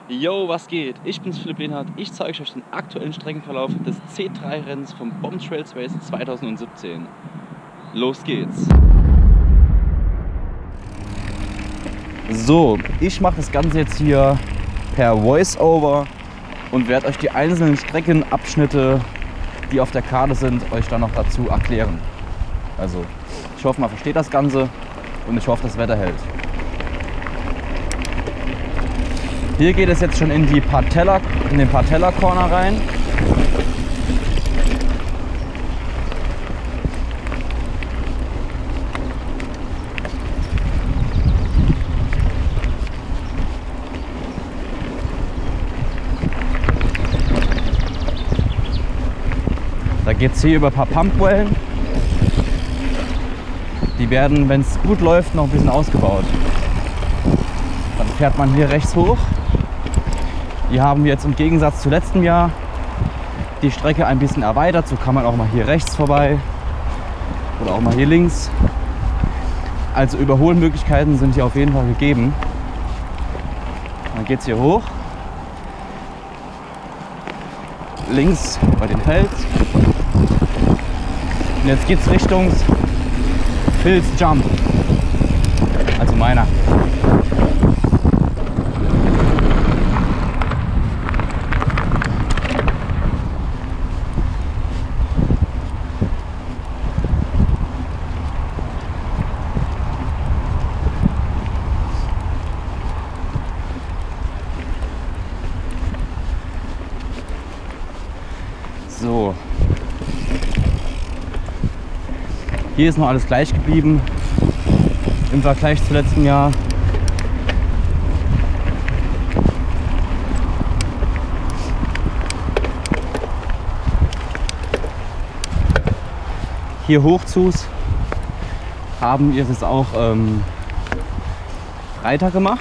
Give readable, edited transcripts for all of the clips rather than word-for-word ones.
Yo, was geht? Ich bin's Philipp Lehnhardt. Ich zeige euch den aktuellen Streckenverlauf des C3-Rennens vom Bomb Trails Race 2017. Los geht's! So, ich mache das Ganze jetzt hier per Voice-Over und werde euch die einzelnen Streckenabschnitte, die auf der Karte sind, euch dann noch dazu erklären. Also, ich hoffe, man versteht das Ganze und ich hoffe, das Wetter hält. Hier geht es jetzt schon in den Partella Corner rein. Da geht es hier über ein paar Pumpwellen. Die werden, wenn es gut läuft, noch ein bisschen ausgebaut. Dann fährt man hier rechts hoch. Hier haben wir jetzt im Gegensatz zu letztem Jahr die Strecke ein bisschen erweitert. So kann man auch mal hier rechts vorbei oder auch mal hier links. Also Überholmöglichkeiten sind hier auf jeden Fall gegeben. Dann geht es hier hoch. Links bei den Fels. Und jetzt geht es Richtung Phil's Jump. Also meiner. So, hier ist noch alles gleich geblieben im Vergleich zu letztem Jahr. Hier hochzus haben wir es auch breiter gemacht.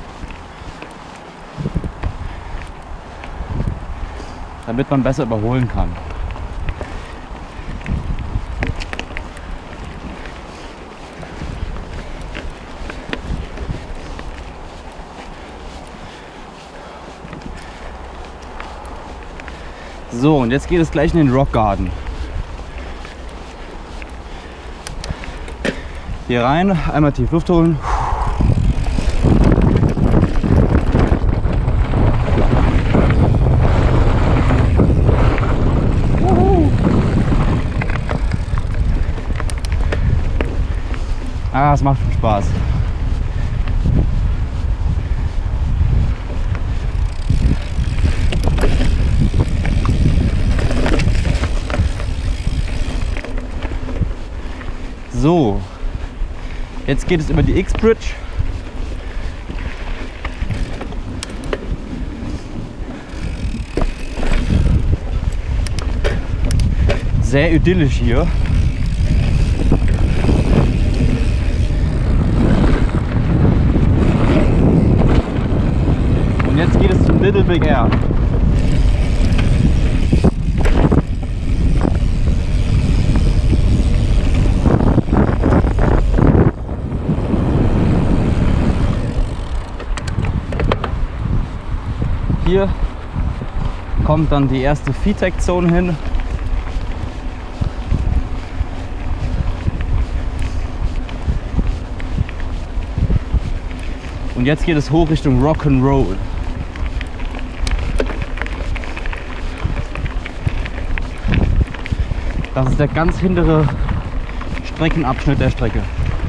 Damit man besser überholen kann. So, und jetzt geht es gleich in den Rock Garden. Hier rein, einmal tief Luft holen. Ah, es macht schon Spaß. So, jetzt geht es über die X-Bridge. Sehr idyllisch hier. Jetzt geht es zum Little Big Air. Hier kommt dann die erste VTEC-Zone hin. Und jetzt geht es hoch Richtung Rock'n'Roll. Das ist der ganz hintere Streckenabschnitt der Strecke.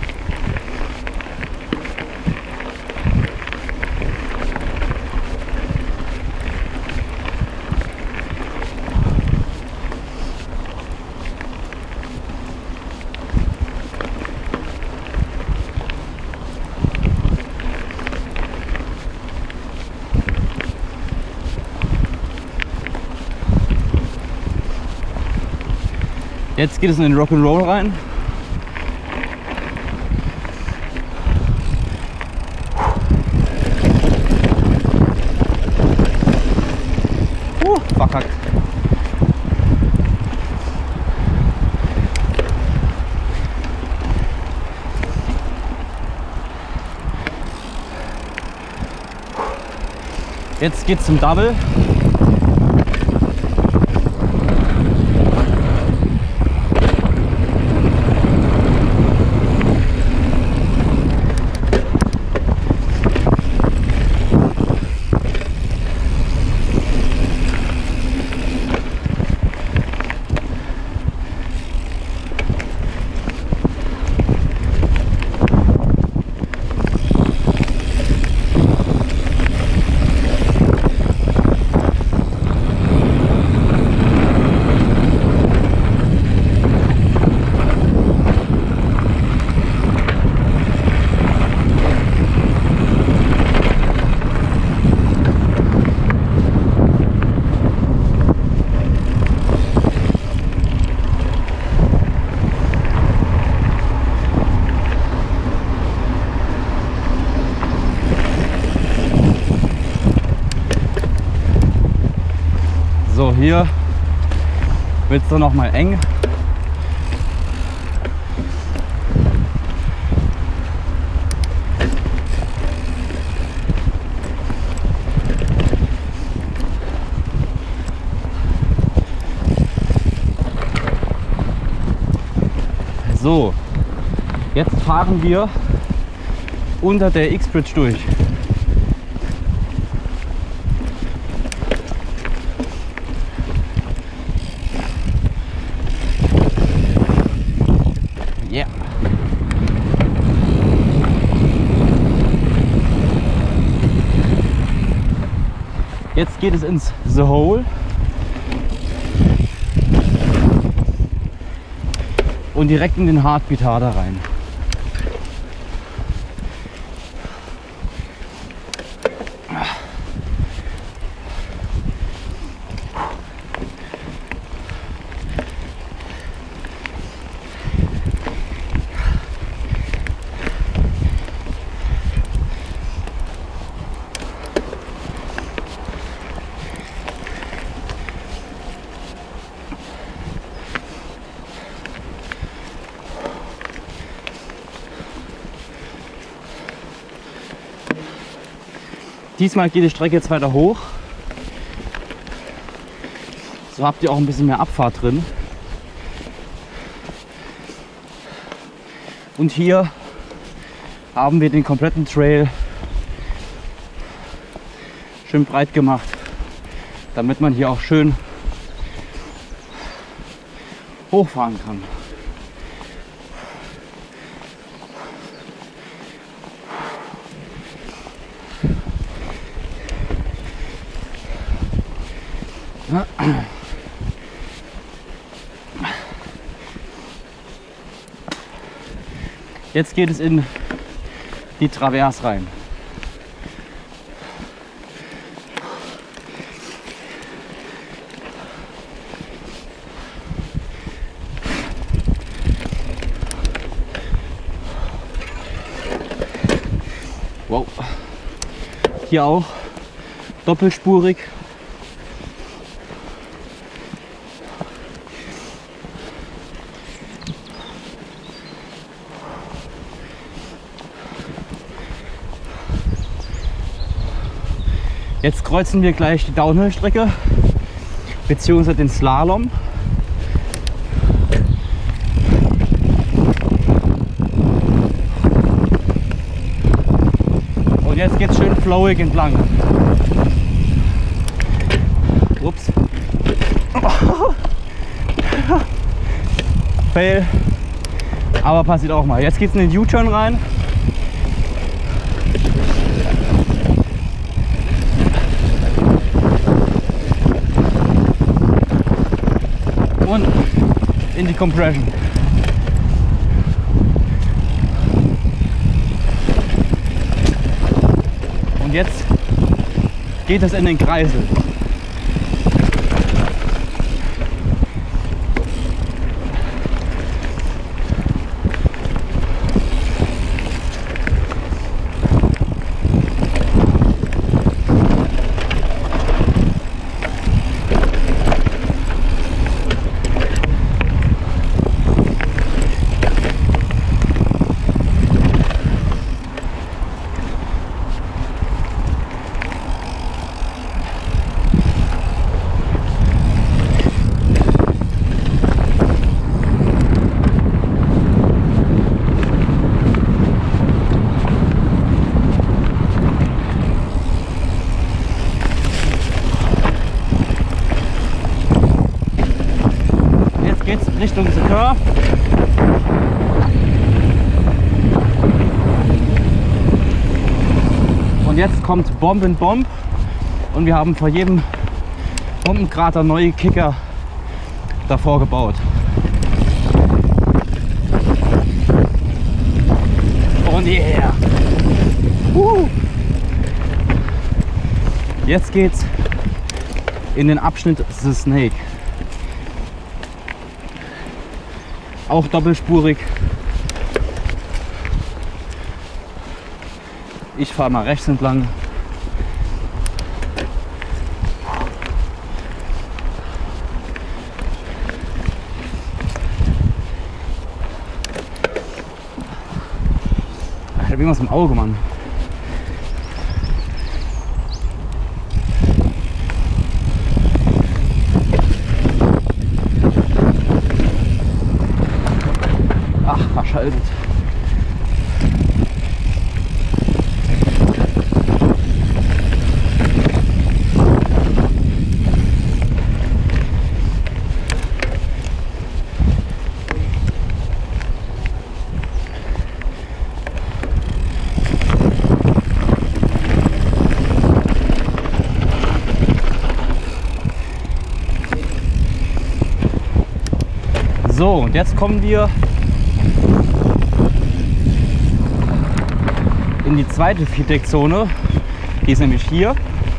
Jetzt geht es in den Rock'n'Roll rein. Verkackt. Jetzt geht's zum Double. So, hier wird es dann noch mal eng. So, jetzt fahren wir unter der X-Bridge durch. Yeah. Jetzt geht es ins The Hole. Und direkt in den Heartbeat Harder rein. Diesmal geht die Strecke jetzt weiter hoch. So habt ihr auch ein bisschen mehr Abfahrt drin. Und hier haben wir den kompletten Trail schön breit gemacht, damit man hier auch schön hochfahren kann. Jetzt geht es in die Traverse rein. Wow. Hier auch doppelspurig. Jetzt kreuzen wir gleich die Downhill-Strecke bzw. den Slalom. Und jetzt geht es schön flowig entlang. Ups. Fail. Aber passiert auch mal. Jetzt geht es in den U-Turn rein. Und in die Compression. Und jetzt geht es in den Kreisel. Richtung The Curve. Und jetzt kommt Bomb und wir haben vor jedem Bombenkrater neue Kicker davor gebaut. Und yeah! Jetzt geht's in den Abschnitt The Snake. Auch doppelspurig. Ich fahre mal rechts entlang. Ich habe irgendwas im Auge, Mann. Ach, verschaltet. So, und jetzt kommen wir in die zweite Feedback-Zone. Die ist nämlich hier.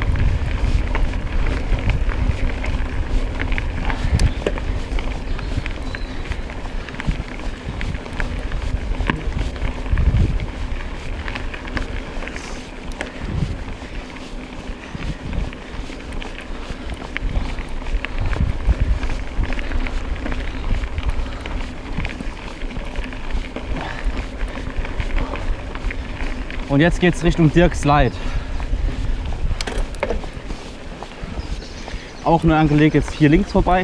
Und jetzt geht es Richtung Dirks Slide. Auch nur angelegt, jetzt hier links vorbei.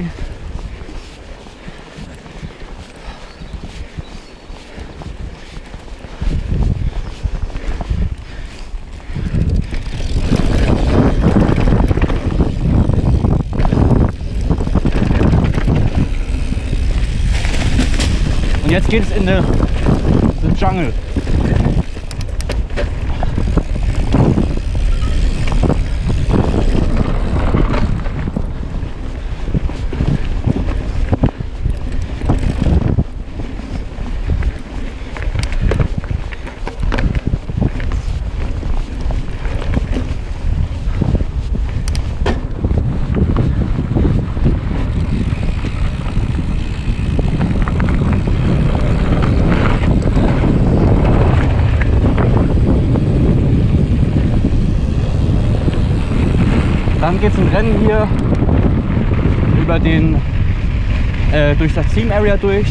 Und jetzt geht es in den Jungle. Dann geht es im Rennen hier über den, durch das Team Area durch.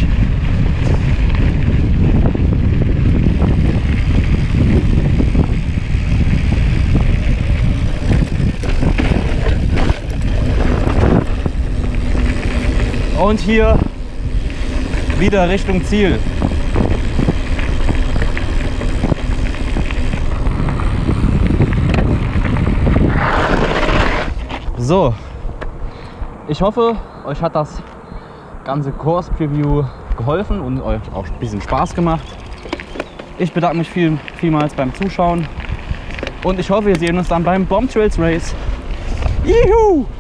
Und hier wieder Richtung Ziel. So, ich hoffe, euch hat das ganze Course Preview geholfen und euch auch ein bisschen Spaß gemacht. Ich bedanke mich vielmals beim Zuschauen und ich hoffe, wir sehen uns dann beim Bomb Trails Race. Juhu!